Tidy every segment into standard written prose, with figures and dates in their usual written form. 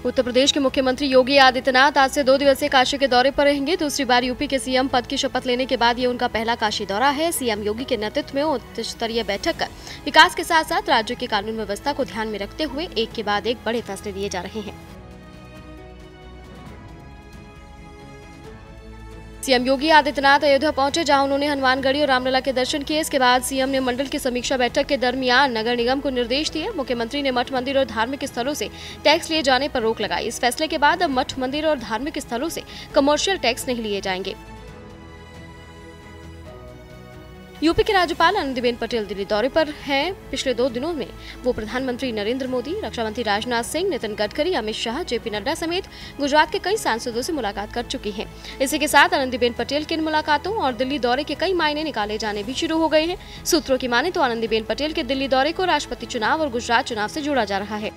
उत्तर प्रदेश के मुख्यमंत्री योगी आदित्यनाथ आज से 2 दिवसीय काशी के दौरे पर रहेंगे। दूसरी बार यूपी के सीएम पद की शपथ लेने के बाद ये उनका पहला काशी दौरा है। सीएम योगी के नेतृत्व में उच्च स्तरीय बैठक कर विकास के साथ साथ राज्य की कानून व्यवस्था को ध्यान में रखते हुए एक के बाद एक बड़े फैसले लिए जा रहे हैं। सीएम योगी आदित्यनाथ अयोध्या पहुंचे, जहां उन्होंने हनुमानगढ़ी और रामलला के दर्शन किए। इसके बाद सीएम ने मंडल की समीक्षा बैठक के दरमियान नगर निगम को निर्देश दिए। मुख्यमंत्री ने मठ मंदिर और धार्मिक स्थलों से टैक्स लिए जाने पर रोक लगाई। इस फैसले के बाद अब मठ मंदिर और धार्मिक स्थलों से कमर्शियल टैक्स नहीं लिए जाएंगे। यूपी के राज्यपाल आनंदीबेन पटेल दिल्ली दौरे पर हैं। पिछले 2 दिनों में वो प्रधानमंत्री नरेंद्र मोदी, रक्षा मंत्री राजनाथ सिंह, नितिन गडकरी, अमित शाह, जेपी नड्डा समेत गुजरात के कई सांसदों से मुलाकात कर चुकी हैं। इसी के साथ आनंदीबेन पटेल की इन मुलाकातों और दिल्ली दौरे के कई मायने निकाले जाने भी शुरू हो गए हैं। सूत्रों की माने तो आनंदीबेन पटेल के दिल्ली दौरे को राष्ट्रपति चुनाव और गुजरात चुनाव से जोड़ा जा रहा है।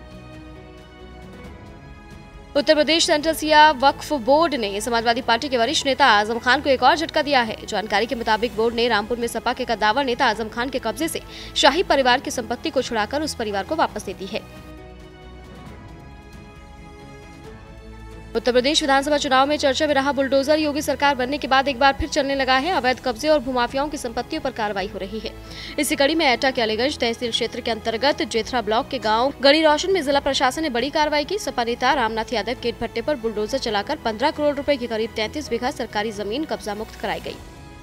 उत्तर प्रदेश सेंट्रल सिया वक्फ बोर्ड ने समाजवादी पार्टी के वरिष्ठ नेता आजम खान को एक और झटका दिया है। जानकारी के मुताबिक बोर्ड ने रामपुर में सपा के कद्दावर नेता आजम खान के कब्जे से शाही परिवार की संपत्ति को छुड़ाकर उस परिवार को वापस दे दी है। उत्तर प्रदेश विधानसभा चुनाव में चर्चा में रहा बुलडोजर योगी सरकार बनने के बाद एक बार फिर चलने लगा है। अवैध कब्जे और भूमाफियाओं की संपत्तियों पर कार्रवाई हो रही है। इसी कड़ी में एटा के अलीगंज तहसील क्षेत्र के अंतर्गत जेथरा ब्लॉक के गांव गढ़ी रोशन में जिला प्रशासन ने बड़ी कार्रवाई की। सपा नेता रामनाथ यादव के भट्टे पर बुलडोजर चलाकर 15 करोड़ रुपए की करीब 33 बीघा सरकारी जमीन कब्जा मुक्त कराई गई।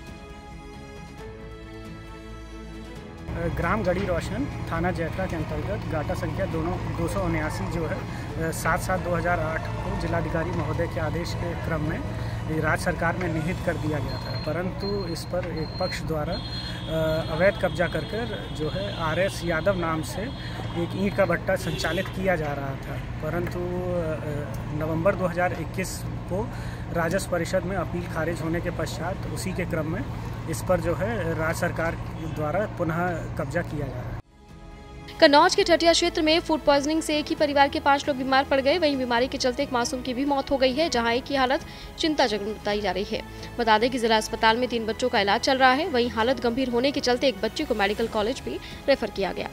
ग्राम गढ़ी रोशन थाना जैतरा के अंतर्गत गाटा संख्या 279 जो है 7/7/2008 को जिलाधिकारी महोदय के आदेश के क्रम में राज्य सरकार में निहित कर दिया गया था, परंतु इस पर एक पक्ष द्वारा अवैध कब्जा कर जो है RS यादव नाम से एक ईंट का भट्टा संचालित किया जा रहा था। परंतु नवंबर 2021 को राजस्व परिषद में अपील खारिज होने के पश्चात उसी के क्रम में इस पर जो है राज्य सरकार द्वारा पुनः कब्जा किया जा रहा है। कन्नौज के ठटिया क्षेत्र में फूड पॉइजनिंग से एक ही परिवार के 5 लोग बीमार पड़ गए। वहीं बीमारी के चलते एक मासूम की भी मौत हो गई है, जहां एक की हालत चिंताजनक बताई जा रही है। बता दें कि जिला अस्पताल में 3 बच्चों का इलाज चल रहा है। वहीं हालत गंभीर होने के चलते एक बच्चे को मेडिकल कॉलेज भी रेफर किया गया।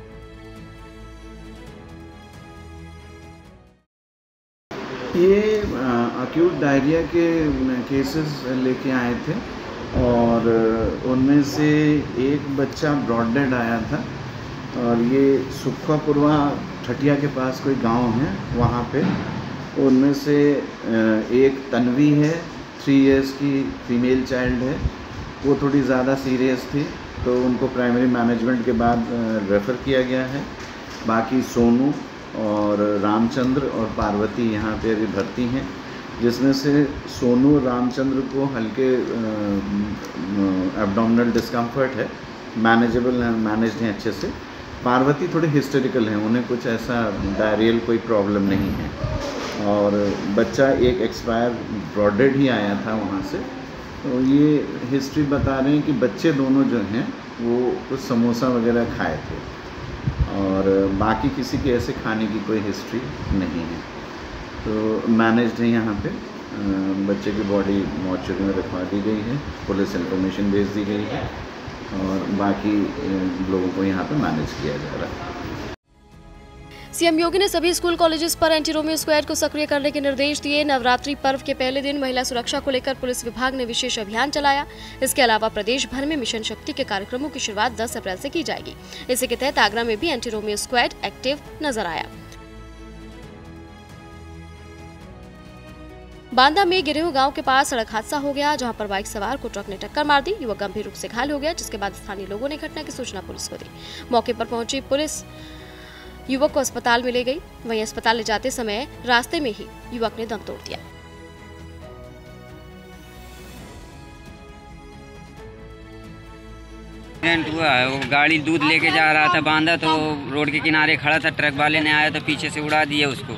ये अक्यूट डायरिया के केसेस लेके आए थे और उनमें से एक बच्चा ब्रॉड डेड आया था और ये सुखवापुरवा ठटिया के पास कोई गांव है, वहाँ पे उनमें से एक तन्वी है, 3 इयर्स की फीमेल चाइल्ड है। वो थोड़ी ज़्यादा सीरियस थी तो उनको प्राइमरी मैनेजमेंट के बाद रेफ़र किया गया है। बाकी सोनू और रामचंद्र और पार्वती यहाँ पे अभी भर्ती हैं, जिसमें से सोनू और रामचंद्र को हल्के एब्डोमिनल डिस्कम्फर्ट है, मैनेजेबल है, मैनेज्ड हैं अच्छे से। पार्वती थोड़े हिस्टेरिकल हैं, उन्हें कुछ ऐसा डायरियल कोई प्रॉब्लम नहीं है। और बच्चा एक एक्सपायर ब्रॉड डेड ही आया था वहाँ से। तो ये हिस्ट्री बता रहे हैं कि बच्चे दोनों जो हैं वो कुछ समोसा वगैरह खाए थे और बाकी किसी के ऐसे खाने की कोई हिस्ट्री नहीं है। तो मैनेज्ड है यहाँ पे। बच्चे की बॉडी मॉर्चरी में रखवा दी गई है, पुलिस इन्फॉर्मेशन भेज दी गई है और बाकी लोगों को यहाँ पे मैनेज किया जा रहा है। सीएम योगी ने सभी स्कूल कॉलेजेस पर एंटी रोमियो स्क्वाड को सक्रिय करने के निर्देश दिए। नवरात्रि पर्व के पहले दिन महिला सुरक्षा को लेकर पुलिस विभाग ने विशेष अभियान चलाया। इसके अलावा प्रदेश भर में मिशन शक्ति के कार्यक्रमों की शुरुआत 10 अप्रैल से की जाएगी। इसी के तहत आगरा में भी एंटी रोमियो स्क्वाड एक्टिव नजर आया। बांदा में गिरेहू गांव के पास सड़क हादसा हो गया, जहां पर बाइक सवार को ट्रक ने टक्कर मार दी। युवक गंभीर रूप से घायल हो गया, जिसके बाद स्थानीय लोगों ने घटना की सूचना पुलिस को दी। मौके पर पहुंची पुलिस युवक को अस्पताल में ले गई। वहीं अस्पताल ले जाते समय रास्ते में ही युवक ने दम तोड़ दिया। एक्सीडेंट हुआ है, वो गाड़ी दूध लेके जा रहा था बांदा, तो रोड के किनारे खड़ा था, ट्रक वाले ने आया तो पीछे से उड़ा दिया उसको।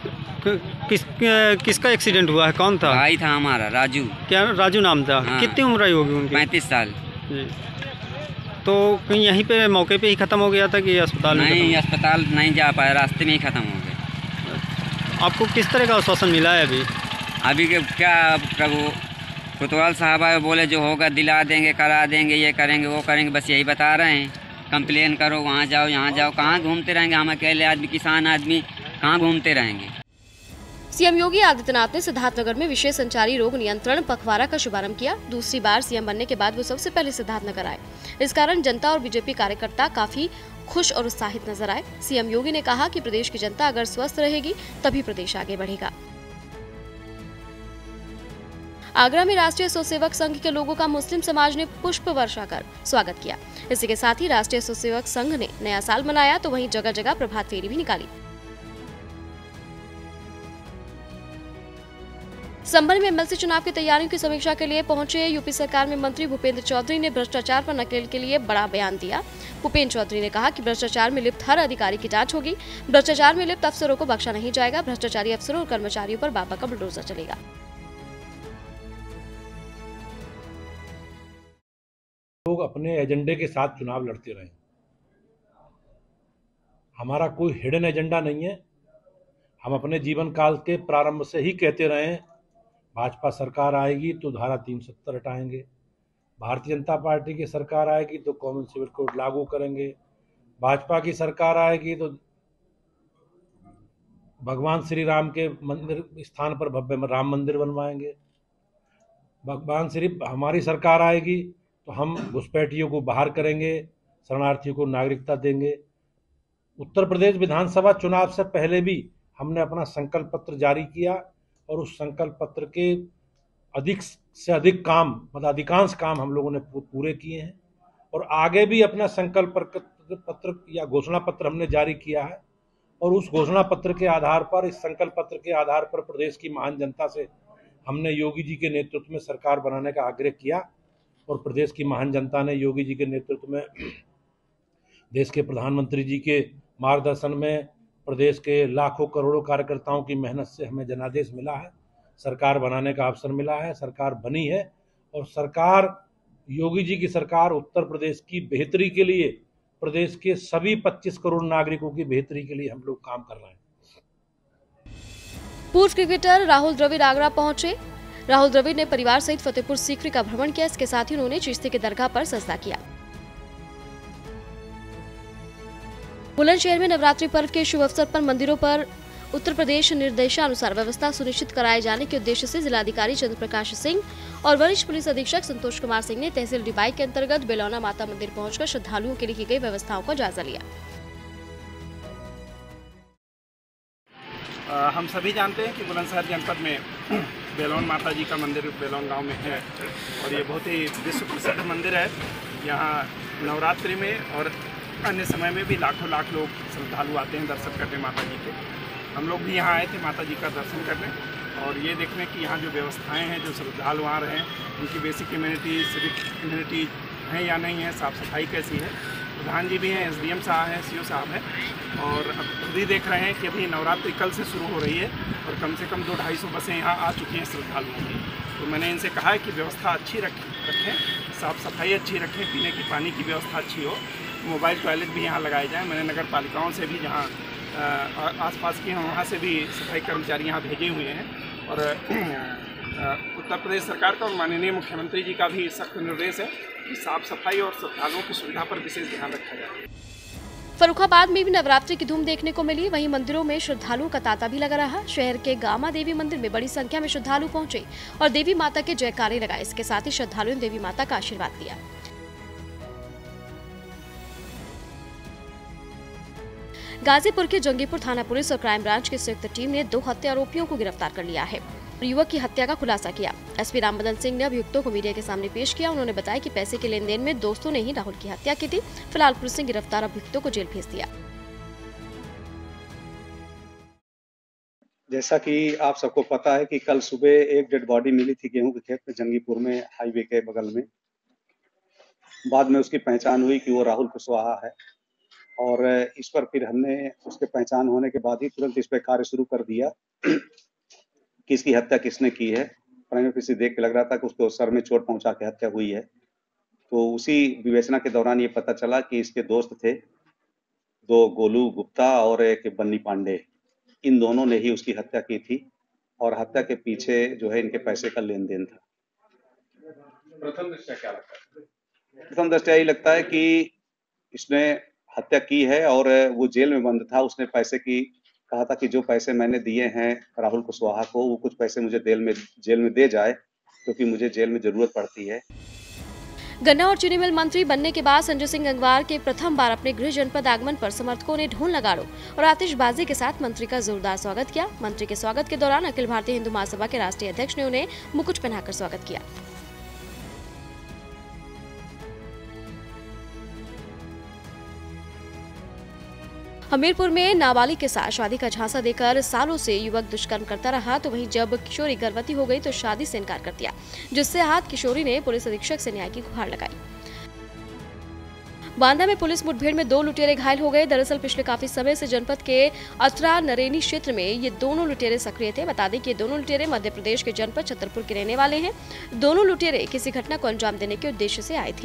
किसका एक्सीडेंट हुआ है? कौन था? भाई था हमारा, राजू। क्या राजू नाम था? हाँ। कितनी उम्र आई होगी उनकी? 35 साल। जी। तो कहीं यहीं पे मौके पे ही ख़त्म हो गया था कि अस्पताल में? नहीं, अस्पताल नहीं जा पाया, रास्ते में ही ख़त्म हो गया। आपको किस तरह का आश्वासन मिला है अभी के क्या वो कोतवाल साहब आए, बोले जो होगा दिला देंगे, करा देंगे, ये करेंगे, वो करेंगे, बस यही बता रहे हैं। कंप्लेन करो, वहाँ जाओ, यहाँ जाओ, कहाँ घूमते रहेंगे हम अकेले आदमी, किसान आदमी कहाँ घूमते रहेंगे। सीएम योगी आदित्यनाथ ने सिद्धार्थनगर में विशेष संचारी रोग नियंत्रण पखवाड़ा का शुभारंभ किया। दूसरी बार सीएम बनने के बाद वो सबसे पहले सिद्धार्थनगर आए। इस कारण जनता और बीजेपी कार्यकर्ता काफी खुश और उत्साहित नजर आए। सीएम योगी ने कहा कि प्रदेश की जनता अगर स्वस्थ रहेगी तभी प्रदेश आगे बढ़ेगा। आगरा में राष्ट्रीय स्वयंसेवक संघ के लोगों का मुस्लिम समाज ने पुष्प वर्षा कर स्वागत किया। इसी के साथ ही राष्ट्रीय स्वयंसेवक संघ ने नया साल मनाया तो वहीं जगह जगह प्रभात फेरी भी निकाली। संभल में एमएलसी चुनाव की तैयारियों की समीक्षा के लिए पहुंचे यूपी सरकार में मंत्री भूपेंद्र चौधरी ने भ्रष्टाचार पर नकेल के लिए बड़ा बयान दिया। भूपेंद्र चौधरी ने कहा कि भ्रष्टाचार में लिप्त हर अधिकारी की जांच होगी। भ्रष्टाचार में लिप्त अफसरों को बख्शा नहीं जाएगा। भ्रष्टाचारी अफसरों और कर्मचारियों पर बाबा का बुलडोजर चलेगा। लोग अपने एजेंडे के साथ चुनाव लड़ते रहे। हमारा कोई हिडन एजेंडा नहीं है। हम अपने जीवन काल के प्रारंभ से ही कहते रहे हैं, भाजपा सरकार आएगी तो धारा 370 हटाएंगे, भारतीय जनता पार्टी की सरकार आएगी तो कॉमन सिविल कोड लागू करेंगे, भाजपा की सरकार आएगी तो भगवान श्री राम के मंदिर स्थान पर भव्य राम मंदिर बनवाएंगे, हमारी सरकार आएगी तो हम घुसपैठियों को बाहर करेंगे, शरणार्थियों को नागरिकता देंगे। उत्तर प्रदेश विधानसभा चुनाव से पहले भी हमने अपना संकल्प पत्र जारी किया और उस संकल्प पत्र के अधिक से अधिक काम, मतलब अधिकांश काम हम लोगों ने पूरे किए हैं और आगे भी अपना संकल्प पत्र या घोषणा पत्र हमने जारी किया है। और उस घोषणा पत्र के आधार पर, इस संकल्प पत्र के आधार पर प्रदेश की महान जनता से हमने योगी जी के नेतृत्व में सरकार बनाने का आग्रह किया और प्रदेश की महान जनता ने योगी जी के नेतृत्व में, देश के प्रधानमंत्री जी के मार्गदर्शन में, प्रदेश के लाखों करोड़ों कार्यकर्ताओं की मेहनत से हमें जनादेश मिला है, सरकार बनाने का अवसर मिला है, सरकार बनी है। और सरकार, योगी जी की सरकार उत्तर प्रदेश की बेहतरी के लिए, प्रदेश के सभी 25 करोड़ नागरिकों की बेहतरी के लिए हम लोग काम कर रहे हैं। पूर्व क्रिकेटर राहुल द्रविड़ आगरा पहुंचे। राहुल द्रविड़ ने परिवार सहित फतेहपुर सीकरी का भ्रमण किया। इसके साथ ही उन्होंने चिश्ती के दरगाह पर सजदा किया। बुलंदशहर में नवरात्रि पर्व के शुभ अवसर पर मंदिरों पर उत्तर प्रदेश निर्देशानुसार व्यवस्था सुनिश्चित कराए जाने के उद्देश्य से जिलाधिकारी चंद्र प्रकाश सिंह और वरिष्ठ पुलिस अधीक्षक संतोष कुमार सिंह ने तहसील डिबाई के अंतर्गत बेलौना माता मंदिर पहुंचकर श्रद्धालुओं के लिए की गई व्यवस्थाओं का जायजा लिया। हम सभी जानते हैं कि बुलंदशहर जनपद में बेलौन माता जी का मंदिर बेलौन गांव में है और ये बहुत ही विश्व प्रसिद्ध मंदिर है। यहाँ नवरात्रि में और अन्य समय में भी लाखों लाख लोग श्रद्धालु आते हैं दर्शन करने माता जी के। हम लोग भी यहाँ आए थे माता जी का दर्शन करने और ये देखने कि यहाँ जो व्यवस्थाएं हैं, जो श्रद्धालु आ रहे हैं, उनकी बेसिक इम्यूनिटी, सिविक इम्यूनिटी है या नहीं है, साफ़ सफाई कैसी है। प्रधान जी भी हैं, एसडीएम साहब हैं, सीओ साहब हैं और अब खुद ही देख रहे हैं कि अभी नवरात्रि कल से शुरू हो रही है और कम से कम 200-250 बसें यहाँ आ चुकी हैं श्रद्धालुओं की। तो मैंने इनसे कहा है कि व्यवस्था अच्छी रखें, साफ़ सफाई अच्छी रखें, पीने की पानी की व्यवस्था अच्छी हो, मोबाइल टॉयलेट भी यहाँ लगाए जाएँ। मैंने नगर पालिकाओं से भी जहाँ आसपास की हैं वहाँ से भी सफाई कर्मचारी यहाँ भेजे हुए हैं और उत्तर प्रदेश सरकार का और माननीय मुख्यमंत्री जी का भी सख्त निर्देश है कि साफ सफाई और श्रद्धालुओं की सुविधा पर विशेष ध्यान रखा जाए। फर्रुखाबाद में भी नवरात्रि की धूम देखने को मिली। वहीं मंदिरों में श्रद्धालुओं का तांता भी लगा रहा। शहर के गामा देवी मंदिर में बड़ी संख्या में श्रद्धालु पहुंचे और देवी माता के जयकारे लगाए। इसके साथ ही श्रद्धालुओं ने देवी माता का आशीर्वाद लिया। गाजीपुर के जंगीपुर थाना पुलिस और क्राइम ब्रांच की संयुक्त टीम ने 2 हत्या आरोपियों को गिरफ्तार कर लिया है। युवक की हत्या का खुलासा किया। एसपी रामबदन सिंह ने अभियुक्तों को मीडिया के सामने पेश किया। उन्होंने बताया कि पैसे के लेन देन में दोस्तों ने ही राहुल की हत्या की थी। फिलहाल पुलिस ने गिरफ्तार अभियुक्तों को जेल भेज दिया। जैसा कि आप सबको पता है कि कल सुबह एक डेड बॉडी मिली थी गेहूं के खेत में जंगीपुर में, हाईवे के बगल में। बाद में उसकी पहचान हुई कि वो राहुल कुशवाहा है और इस पर फिर हमने उसके पहचान होने के बाद ही तुरंत इस पर कार्य शुरू कर दिया कि इसकी हत्या किसने की है। प्राइमरी फेसी देख के लग रहा था कि उसको सर में चोट पहुंचा के हत्या हुई है। तो उसी विवेचना के दौरान ये पता चला कि इसके दोस्त थे 2 गोलू गुप्ता और एक बन्नी पांडे। इन दोनों ने ही उसकी हत्या की थी और हत्या के पीछे जो है इनके पैसे का लेन देन था। प्रथम दृष्टया क्या लगता है? प्रथम दृष्टया यही लगता है कि इसने हत्या की है और वो जेल में बंद था। उसने पैसे की कहा था कि जो पैसे मैंने दिए हैं राहुल कुशवाहा को, वो कुछ पैसे मुझे जेल में दे जाए, क्योंकि मुझे जेल में जरूरत पड़ती है। गन्ना और चीनी मिल मंत्री बनने के बाद संजय सिंह गंगवार के प्रथम बार अपने गृह जनपद आगमन पर समर्थकों ने ढोल नगाड़ों और आतिशबाजी के साथ मंत्री का जोरदार स्वागत किया। मंत्री के स्वागत के दौरान अखिल भारतीय हिंदू महासभा के राष्ट्रीय अध्यक्ष ने उन्हें मुकुट पहनाकर स्वागत किया। हमीरपुर में नाबालिग के साथ शादी का झांसा देकर सालों से युवक दुष्कर्म करता रहा, तो वहीं जब किशोरी गर्भवती हो गई तो शादी से इनकार कर दिया, जिससे आहत किशोरी ने पुलिस अधीक्षक से न्याय की गुहार लगाई। बांदा में पुलिस मुठभेड़ में 2 लुटेरे घायल हो गए। दरअसल पिछले काफी समय से जनपद के अतरा नरेनी क्षेत्र में ये दोनों लुटेरे सक्रिय थे। बता दें कि ये दोनों लुटेरे मध्य प्रदेश के जनपद छतरपुर के रहने वाले हैं। दोनों लुटेरे किसी घटना को अंजाम देने के उद्देश्य से आए थे।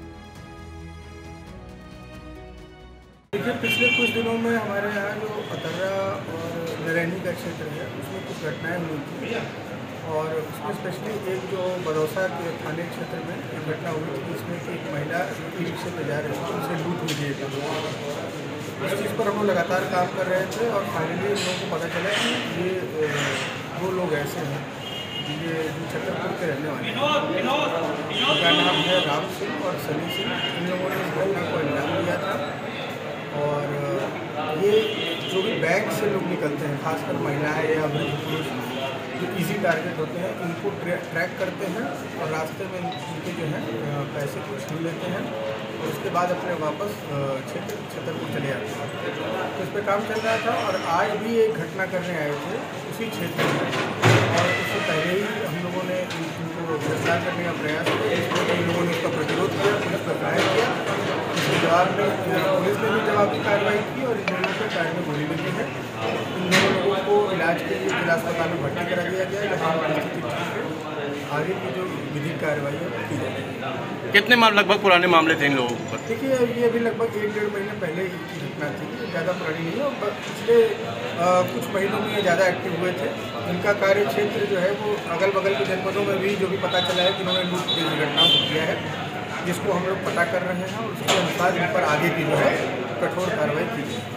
देखिए, पिछले कुछ दिनों में हमारे यहाँ जो अतर्रा और नरैनी का क्षेत्र है उसमें कुछ घटनाएं हुई थी, और उसमें स्पेशली एक जो बरौसा के थाने क्षेत्र में एक घटना हुई थी जिसमें एक महिला ई रिक्शे पर जा रही थी, उसे लूट हुई थी। इस चीज़ पर हम लोग लगातार काम कर रहे थे और फाइनली हम लोगों को पता चला कि ये 2 लोग ऐसे हैं, ये जो छतरपुर के रहने वाले हैं, उनका नाम है राम सिंह और सनी सिंह। इन लोगों ने इस घटना को अंजाम दिया था। और ये जो भी बैंक से लोग निकलते हैं, खासकर महिलाएं या वृद्ध पुरुष जो इजी टारगेट होते हैं, इनको ट्रैक करते हैं और रास्ते में इनके जो है पैसे को छीन लेते हैं और उसके बाद अपने वापस छतरपुर चले जाते हैं। तो इस पर काम चल रहा था और आज भी एक घटना करने आए थे उसी क्षेत्र में, और उससे पहले ही हम लोगों ने इनको गिरफ्तार करने का प्रयास किया। इसमें इन लोगों ने उसका प्रतिरोध किया, पुलिस पर फायर किया। इसके जवाब में पुलिस ने भी जवाबी कार्रवाई की और इन लोगों पर टायर में गोली लगी है। इन दोनों लोगों को इलाज के लिए जिला अस्पताल में भर्ती करा दिया गया है, जहाँ परिस्थिति ठीक है। आगे की जो विधिक कार्रवाई है की जाएगी। कितने लगभग पुराने मामले थे इन लोगों पर? देखिए, ये अभी लगभग 1-1.5 महीने पहले की घटना थी, ज़्यादा पुरानी नहीं है। पिछले कुछ महीनों में ये ज़्यादा एक्टिव हुए थे। इनका कार्य क्षेत्र जो है वो अगल बगल के जनपदों में भी जो भी पता चला है कि इन्होंने लूट की घटनाओं को किया है, जिसको हम लोग पता कर रहे हैं और उसके अनुसार इन पर आगे की जो है कठोर कार्रवाई की जाएगी।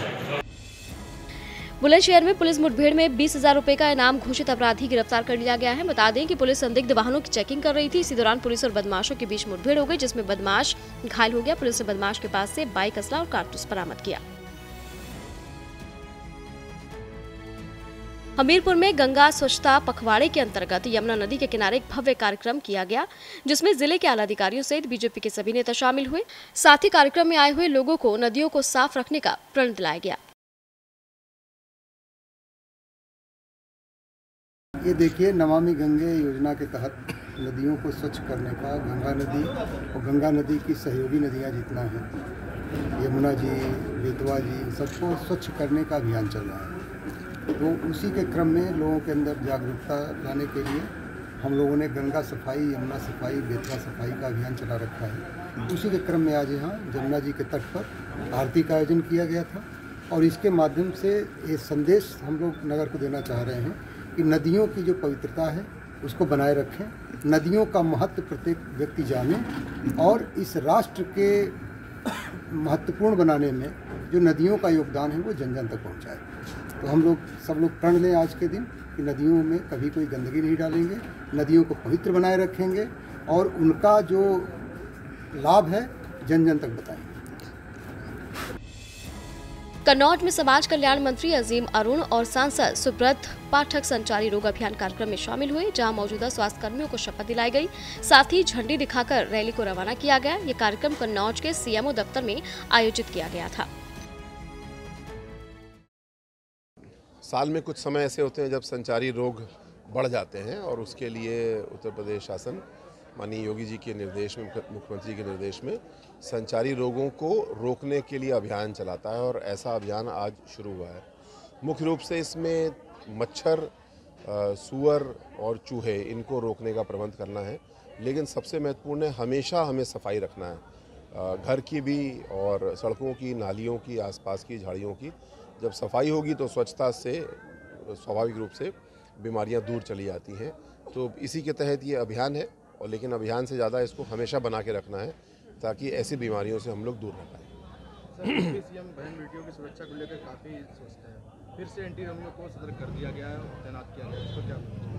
बुलंदशहर में पुलिस मुठभेड़ में 20,000 रुपए का इनाम घोषित अपराधी गिरफ्तार कर लिया गया है। बता दें कि पुलिस संदिग्ध वाहनों की चेकिंग कर रही थी। इसी दौरान पुलिस और बदमाशों के बीच मुठभेड़ हो गई, जिसमें बदमाश घायल हो गया। पुलिस ने बदमाश के पास से बाइक, असला और कारतूस बरामद किया। हमीरपुर में गंगा स्वच्छता पखवाड़े के अंतर्गत यमुना नदी के किनारे एक भव्य कार्यक्रम किया गया, जिसमें जिले के आला अधिकारियों सहित बीजेपी के सभी नेता शामिल हुए। साथ ही कार्यक्रम में आए हुए लोगों को नदियों को साफ रखने का प्रण दिलाया गया। ये देखिए, नमामि गंगे योजना के तहत नदियों को स्वच्छ करने का, गंगा नदी और गंगा नदी की सहयोगी नदियाँ जितना हैं, यमुना जी, बेतवा जी, सबको स्वच्छ करने का अभियान चल रहा है। तो उसी के क्रम में लोगों के अंदर जागरूकता लाने के लिए हम लोगों ने गंगा सफाई, यमुना सफाई, बेतवा सफाई का अभियान चला रखा है। उसी के क्रम में आज यहाँ जमुना जी के तट पर आरती का आयोजन किया गया था और इसके माध्यम से ये संदेश हम लोग नगर को देना चाह रहे हैं कि नदियों की जो पवित्रता है उसको बनाए रखें, नदियों का महत्व प्रत्येक व्यक्ति जाने और इस राष्ट्र के महत्वपूर्ण बनाने में जो नदियों का योगदान है वो जन जन तक पहुँचाए। तो हम लोग सब लोग प्रण लें आज के दिन कि नदियों में कभी कोई गंदगी नहीं डालेंगे, नदियों को पवित्र बनाए रखेंगे और उनका जो लाभ है जन जन तक बताएंगे। कन्नौज में समाज कल्याण मंत्री अजीम अरुण और सांसद सुब्रत पाठक संचारी रोग अभियान कार्यक्रम में शामिल हुए, जहां मौजूदा स्वास्थ्य कर्मियों को शपथ दिलाई गई। साथ ही झंडी दिखाकर रैली को रवाना किया गया। ये कार्यक्रम कन्नौज के सीएमओ दफ्तर में आयोजित किया गया था। साल में कुछ समय ऐसे होते हैं जब संचारी रोग बढ़ जाते हैं और उसके लिए उत्तर प्रदेश शासन माननीय योगी जी के निर्देश में, मुख्यमंत्री के निर्देश में संचारी रोगों को रोकने के लिए अभियान चलाता है और ऐसा अभियान आज शुरू हुआ है। मुख्य रूप से इसमें मच्छर, सूअर और चूहे, इनको रोकने का प्रबंध करना है, लेकिन सबसे महत्वपूर्ण है हमेशा हमें सफाई रखना है, घर की भी और सड़कों की, नालियों की, आसपास की झाड़ियों की। जब सफाई होगी तो स्वच्छता से स्वाभाविक रूप से बीमारियां दूर चली जाती हैं। तो इसी के तहत ये अभियान है, और लेकिन अभियान से ज़्यादा इसको हमेशा बना के रखना है ताकि ऐसी बीमारियों से हम लोग दूर रह पाएँ। सीएम बहन बेटियों की सुरक्षा को लेकर काफ़ी सोचते हैं, फिर से एंटी रोमियो को सतर्क कर दिया गया है और तैनात किया गया है, इसको क्या?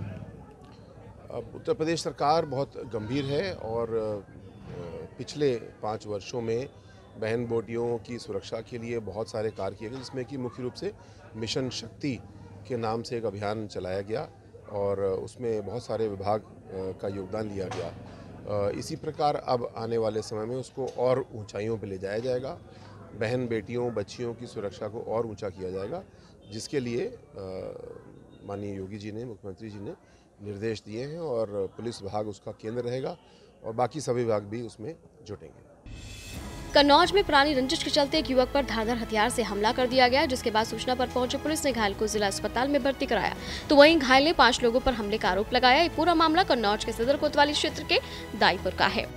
अब उत्तर प्रदेश सरकार बहुत गंभीर है और पिछले 5 वर्षों में बहन बेटियों की सुरक्षा के लिए बहुत सारे कार्य किए गए, जिसमें कि मुख्य रूप से मिशन शक्ति के नाम से एक अभियान चलाया गया और उसमें बहुत सारे विभाग का योगदान लिया गया। इसी प्रकार अब आने वाले समय में उसको और ऊंचाइयों पर ले जाया जाएगा, बहन बेटियों बच्चियों की सुरक्षा को और ऊंचा किया जाएगा, जिसके लिए माननीय योगी जी ने, मुख्यमंत्री जी ने निर्देश दिए हैं और पुलिस विभाग उसका केंद्र रहेगा और बाकी सभी विभाग भी उसमें जुटेंगे। कन्नौज में पुरानी रंजिश के चलते एक युवक पर धारदार हथियार से हमला कर दिया गया, जिसके बाद सूचना पर पहुंची पुलिस ने घायल को जिला अस्पताल में भर्ती कराया, तो वहीं घायल ने 5 लोगों पर हमले का आरोप लगाया। ये पूरा मामला कन्नौज के सदर कोतवाली क्षेत्र के दाईपुर का है।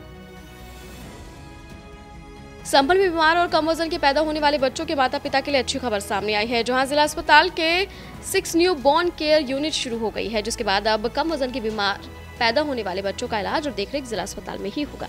संभल में बीमार और कम वजन के पैदा होने वाले बच्चों के माता पिता के लिए अच्छी खबर सामने आई है, जहां जिला अस्पताल के 6 न्यू बॉर्न केयर यूनिट शुरू हो गई है, जिसके बाद अब कम वजन के बीमार पैदा होने वाले बच्चों का इलाज और देखरेख जिला अस्पताल में ही होगा।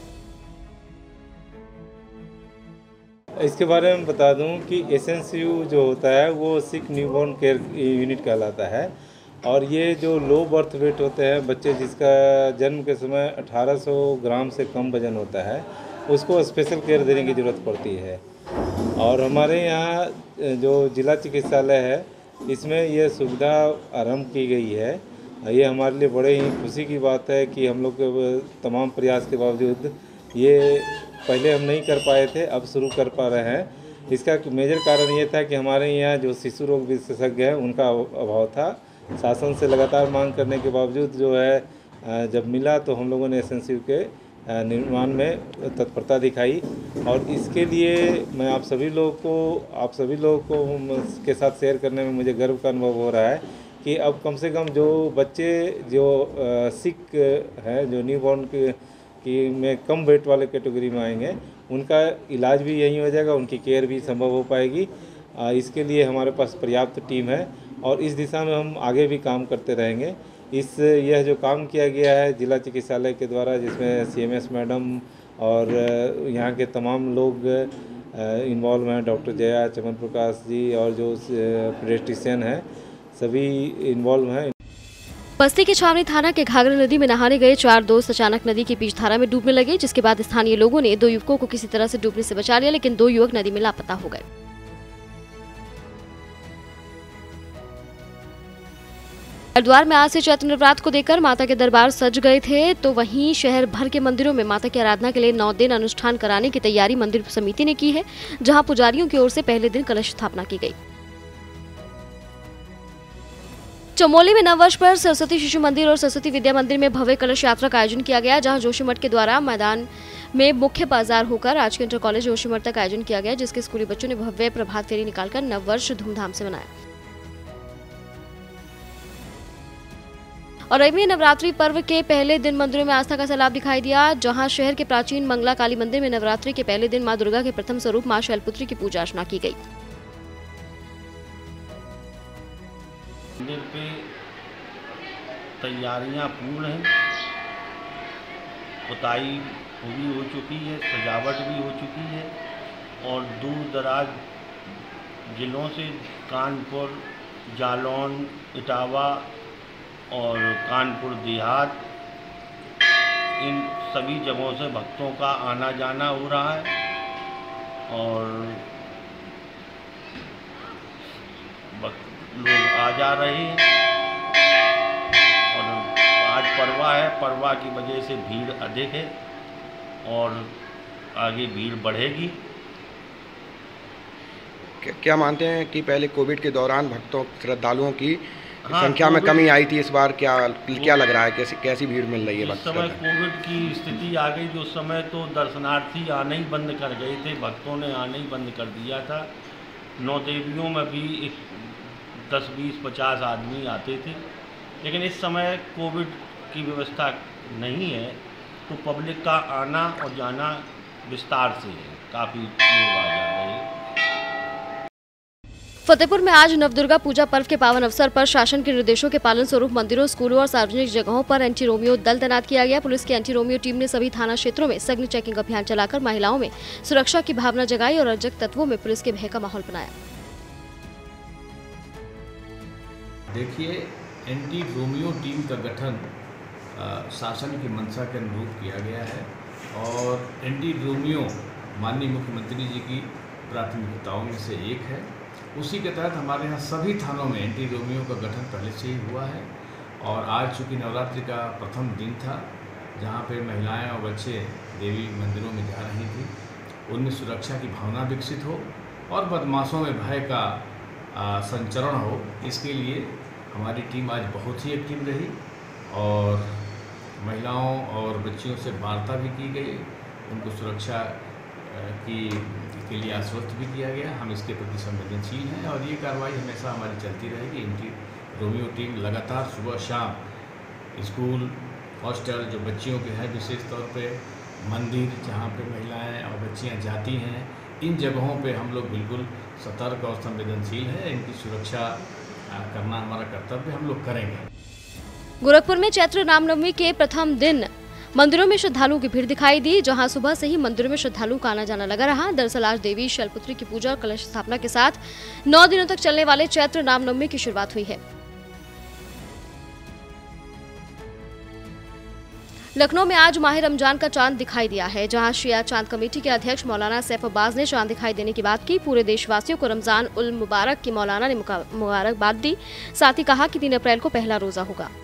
इसके बारे में बता दूं कि SNCU जो होता है वो 6 न्यूबॉर्न केयर यूनिट कहलाता है और ये जो लो बर्थ वेट होते हैं बच्चे जिसका जन्म के समय 1800 ग्राम से कम वजन होता है, उसको स्पेशल केयर देने की ज़रूरत पड़ती है। और हमारे यहाँ जो जिला चिकित्सालय है इसमें ये सुविधा आरंभ की गई है। ये हमारे लिए बड़े ही खुशी की बात है कि हम लोग के तमाम प्रयास के बावजूद ये पहले हम नहीं कर पाए थे, अब शुरू कर पा रहे हैं। इसका मेजर कारण ये था कि हमारे यहाँ जो शिशु रोग विशेषज्ञ हैं उनका अभाव था। शासन से लगातार मांग करने के बावजूद जो है जब मिला तो हम लोगों ने SNCU के निर्माण में तत्परता दिखाई और इसके लिए मैं आप सभी लोगों को के साथ शेयर करने में मुझे गर्व का अनुभव हो रहा है कि अब कम से कम जो बच्चे जो सिक हैं, जो न्यूबॉर्न की में कम वेट वाले कैटेगरी में आएंगे, उनका इलाज भी यहीं हो जाएगा, उनकी केयर भी संभव हो पाएगी। इसके लिए हमारे पास पर्याप्त टीम है और इस दिशा में हम आगे भी काम करते रहेंगे। यह जो काम किया गया है जिला चिकित्सालय के द्वारा, जिसमें CMS मैडम और यहाँ के तमाम लोग इन्वॉल्व हैं, डॉक्टर जया, चमन प्रकाश जी और जो पेडियाट्रिशियन हैं सभी इन्वॉल्व हैं। बस्ती के छावनी थाना के घाघरा नदी में नहाने गए 4 दोस्त अचानक नदी की बीच धारा में डूबने लगे, जिसके बाद स्थानीय लोगों ने 2 युवकों को किसी तरह से डूबने से बचा लिया, लेकिन 2 युवक नदी में लापता हो गए। हरिद्वार में आज से चैत्र नवरात्र को देखकर माता के दरबार सज गए थे, तो वहीं शहर भर के मंदिरों में माता की आराधना के लिए 9 दिन अनुष्ठान कराने की तैयारी मंदिर समिति ने की है, जहां पुजारियों की ओर से पहले दिन कलश स्थापना की गई। चमोली में नववर्ष पर सरस्वती शिशु मंदिर और सरस्वती विद्या मंदिर में भव्य कलश यात्रा का आयोजन किया गया, जहां जोशीमठ के द्वारा मैदान में मुख्य बाजार होकर राजकीय इंटर कॉलेज जोशीमठ तक आयोजन किया गया, जिसके स्कूली बच्चों ने भव्य प्रभात फेरी निकालकर नववर्ष धूमधाम से मनाया। और रवि नवरात्रि पर्व के पहले दिन मंदिरों में आस्था का सैलाब दिखाई दिया, जहां शहर के प्राचीन मंगला काली मंदिर में नवरात्रि के पहले दिन मां दुर्गा के प्रथम स्वरूप मां शैलपुत्री की पूजा अर्चना की गई। मंदिर पे तैयारियां पूर्ण हैं, पुताई पूरी हो चुकी है, सजावट भी हो चुकी है और दूर दराज जिलों से कानपुर, जालौन, इटावा और कानपुर देहात, इन सभी जगहों से भक्तों का आना जाना हो रहा है और लोग आ जा रहे हैं और आज परवा है, परवा की वजह से भीड़ अधिक है और आगे भीड़ बढ़ेगी। क्या मानते हैं कि पहले कोविड के दौरान भक्तों श्रद्धालुओं की संख्या में कमी आई थी, इस बार क्या लग रहा है, कैसी भीड़ मिल रही है? इस समय कोविड की स्थिति आ गई, जो समय तो दर्शनार्थी आने ही बंद कर गए थे, भक्तों ने आने ही बंद कर दिया था। 9 देवियों में भी 10, 20, 50 आदमी आते थे, लेकिन इस समय कोविड की व्यवस्था नहीं है तो पब्लिक का आना और जाना विस्तार से है, काफ़ी लोग आ जा रहे हैं। फतेहपुर में आज नवदुर्गा पूजा पर्व के पावन अवसर पर शासन के निर्देशों के पालन स्वरूप मंदिरों, स्कूलों और सार्वजनिक जगहों पर एंटी रोमियो दल तैनात किया गया। पुलिस की एंटी रोमियो टीम ने सभी थाना क्षेत्रों में सघन चेकिंग अभियान चलाकर महिलाओं में सुरक्षा की भावना जगाई और अराजक तत्वों में पुलिस के भय का माहौल बनाया। देखिए, एंटी रोमियो टीम का गठन शासन की मंशा के अनुरूप किया गया है और एंटी रोमियो माननीय मुख्यमंत्री जी की प्राथमिकताओं में से एक है। उसी के तहत हमारे यहाँ सभी थानों में एंटी रोमियो का गठन पहले से ही हुआ है और आज चूँकि नवरात्रि का प्रथम दिन था, जहाँ पे महिलाएं और बच्चे देवी मंदिरों में जा रही थी, उनमें सुरक्षा की भावना विकसित हो और बदमाशों में भय का संचरण हो, इसके लिए हमारी टीम आज बहुत ही एक्टिव रही और महिलाओं और बच्चियों से वार्ता भी की गई, उनको सुरक्षा के लिए आश्वस्त भी किया गया। हम इसके प्रति संवेदनशील हैं और ये कार्रवाई हमेशा हमारी चलती रहेगी। एंटी रोमियो टीम लगातार सुबह शाम स्कूल, हॉस्टल जो बच्चियों के हैं, विशेष तौर पे मंदिर जहाँ पे महिलाएं और बच्चियाँ जाती हैं, इन जगहों पे हम लोग बिल्कुल सतर्क और संवेदनशील हैं। इनकी सुरक्षा करना हमारा कर्तव्य, हम लोग करेंगे। गोरखपुर में चैत्र रामनवमी के प्रथम दिन मंदिरों में श्रद्धालुओं की भीड़ दिखाई दी, जहां सुबह से ही मंदिरों में श्रद्धालुओं का आना जाना लगा रहा। दरअसल आज देवी शैलपुत्री की पूजा और कलश स्थापना के साथ 9 दिनों तक चलने वाले चैत्र रामनवमी की शुरुआत हुई है। लखनऊ में आज माह रमजान का चांद दिखाई दिया है, जहां शिया चांद कमेटी के अध्यक्ष मौलाना सैफ अब्बास ने चांद दिखाई देने की बात की। पूरे देशवासियों को रमजान उल मुबारक की मौलाना ने मुबारकबाद दी। साथ ही कहा कि 3 अप्रैल को पहला रोजा होगा।